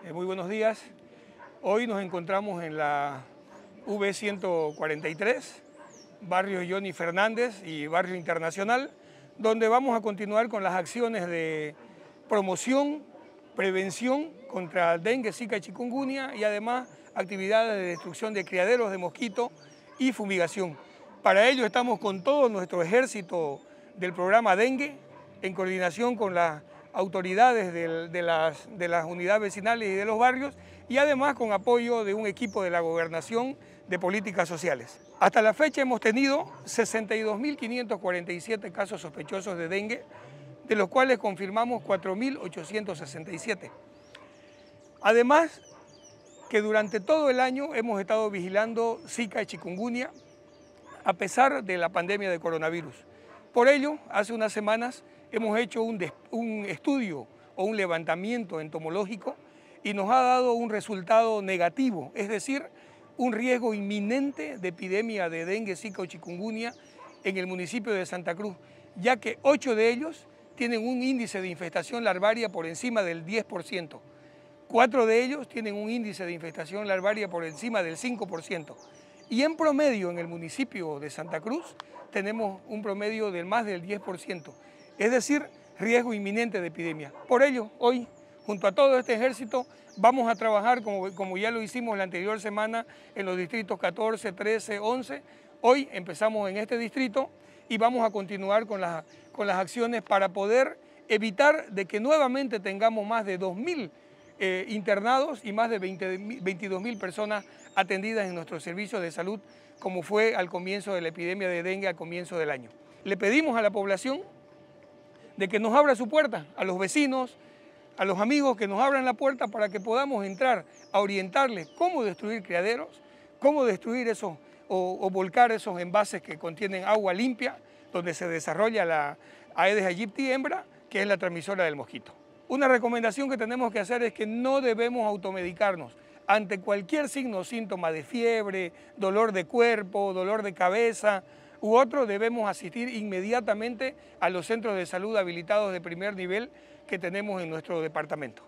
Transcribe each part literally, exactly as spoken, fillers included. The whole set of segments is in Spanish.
Eh, muy buenos días. Hoy nos encontramos en la V ciento cuarenta y tres, barrio Johnny Fernández y barrio Internacional, donde vamos a continuar con las acciones de promoción, prevención contra dengue, zika y chikungunya y además actividades de destrucción de criaderos de mosquito y fumigación. Para ello estamos con todo nuestro ejército del programa dengue en coordinación con las autoridades de, de, las, de las unidades vecinales y de los barrios y además con apoyo de un equipo de la Gobernación de Políticas Sociales. Hasta la fecha hemos tenido sesenta y dos mil quinientos cuarenta y siete casos sospechosos de dengue, de los cuales confirmamos cuatro mil ochocientos sesenta y siete. Además, que durante todo el año hemos estado vigilando zika y chikungunya a pesar de la pandemia de coronavirus. Por ello, hace unas semanas hemos hecho un, un estudio o un levantamiento entomológico y nos ha dado un resultado negativo, es decir, un riesgo inminente de epidemia de dengue, zika o chikungunya en el municipio de Santa Cruz, ya que ocho de ellos tienen un índice de infestación larvaria por encima del diez por ciento. Cuatro de ellos tienen un índice de infestación larvaria por encima del cinco por ciento. Y en promedio en el municipio de Santa Cruz tenemos un promedio de más del diez por ciento. Es decir, riesgo inminente de epidemia. Por ello, hoy, junto a todo este ejército, vamos a trabajar como, como ya lo hicimos la anterior semana en los distritos catorce, trece, once. Hoy empezamos en este distrito y vamos a continuar con, la, con las acciones para poder evitar de que nuevamente tengamos más de dos mil eh, internados y más de veintidós mil personas atendidas en nuestros servicios de salud, como fue al comienzo de la epidemia de dengue, al comienzo del año. Le pedimos a la población de que nos abra su puerta, a los vecinos, a los amigos que nos abran la puerta para que podamos entrar a orientarles cómo destruir criaderos, cómo destruir esos o, o volcar esos envases que contienen agua limpia, donde se desarrolla la Aedes aegypti hembra, que es la transmisora del mosquito. Una recomendación que tenemos que hacer es que no debemos automedicarnos. Ante cualquier signo o síntoma de fiebre, dolor de cuerpo, dolor de cabeza u otro, debemos asistir inmediatamente a los centros de salud habilitados de primer nivel que tenemos en nuestro departamento.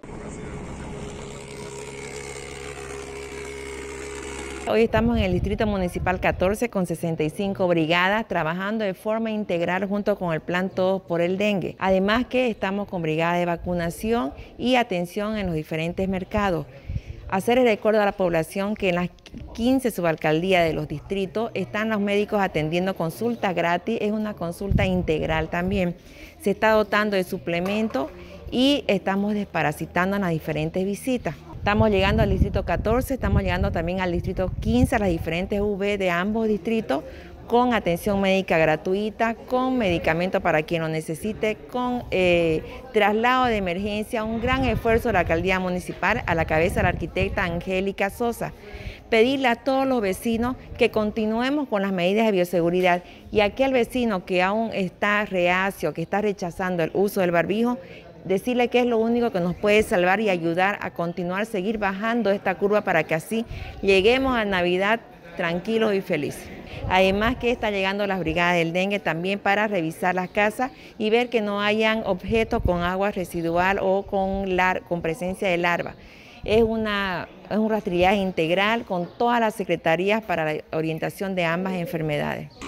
Hoy estamos en el Distrito Municipal catorce con sesenta y cinco brigadas trabajando de forma integral junto con el Plan Todos por el Dengue. Además que estamos con brigadas de vacunación y atención en los diferentes mercados. Hacer el recuerdo a la población que en las quince subalcaldías de los distritos están los médicos atendiendo consultas gratis, es una consulta integral también. Se está dotando de suplementos y estamos desparasitando en las diferentes visitas. Estamos llegando al distrito catorce, estamos llegando también al distrito quince, a las diferentes U V de ambos distritos, con atención médica gratuita, con medicamentos para quien lo necesite, con eh, traslado de emergencia, un gran esfuerzo de la alcaldía municipal a la cabeza de la arquitecta Angélica Sosa. Pedirle a todos los vecinos que continuemos con las medidas de bioseguridad y aquel vecino que aún está reacio, que está rechazando el uso del barbijo, decirle que es lo único que nos puede salvar y ayudar a continuar, seguir bajando esta curva para que así lleguemos a Navidad tranquilos y felices. Además que están llegando las brigadas del dengue también para revisar las casas y ver que no hayan objetos con agua residual o con, lar con presencia de larvas. Es, una, es un rastrillaje integral con todas las secretarías para la orientación de ambas enfermedades.